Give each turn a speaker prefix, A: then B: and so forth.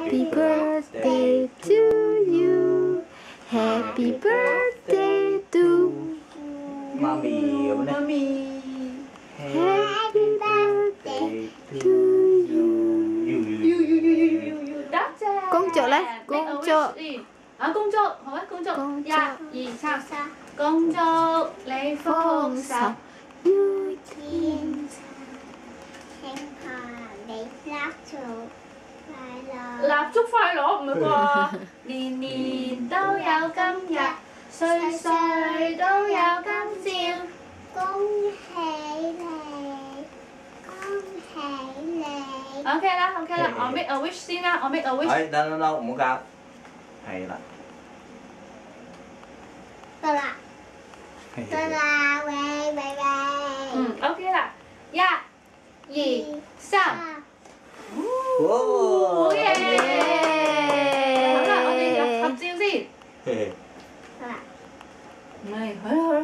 A: Happy birthday to you. Happy birthday to
B: Mommy.
A: Happy birthday to you.
C: That's it.
A: Công chúa lên,
C: Make a
A: công
C: wish
A: chúa.
C: đi. Công chúa, không phải công chúa.
A: Công chúa.
C: 1, 2, 3. Công chúa lấy phong sọc.
A: Vui
D: thiên thanh hòa để lắp chụp快樂。
C: 蠟燭快樂唔係啩？年年都有今日，歲歲都有今朝。
D: 恭喜你，恭喜你。
C: OK 啦，OK 啦，我 make a wish 先啦，我 make a wish。
B: đâu唔好搞，係啦，
D: 得啦，得啦，喂喂喂。
C: OK 啦，1、2、3。
B: 哇，
C: 好嘢！好啦，我哋入合照先。
B: 嘿
D: 得啦。
C: 唔係，去啦去啦。